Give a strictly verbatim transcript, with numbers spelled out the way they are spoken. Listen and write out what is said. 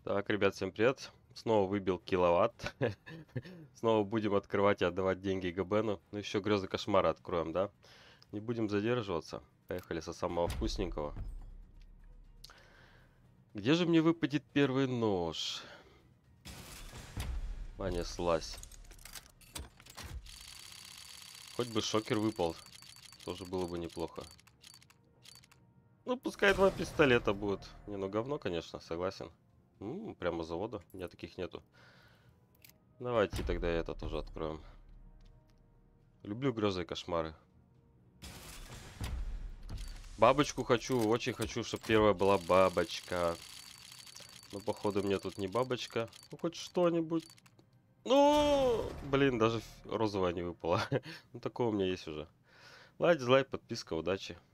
Так, ребят, всем привет. Снова выбил киловатт. Снова будем открывать и отдавать деньги Габену. Ну, еще грезы кошмара откроем, да? Не будем задерживаться. Поехали со самого вкусненького. Где же мне выпадет первый нож? Понеслась. Хоть бы шокер выпал. Тоже было бы неплохо. Ну, пускай два пистолета будут. Не, ну говно, конечно, согласен. М-м, прямо с завода. У меня таких нету. Давайте тогда это тоже откроем. Люблю грезы и кошмары. Бабочку хочу, очень хочу, чтобы первая была бабочка. Но походу мне тут не бабочка. Ну хоть что-нибудь. Ну, блин, даже розовая не выпала. Ну такого у меня есть уже. Лайк, дизлайк, подписка, удачи.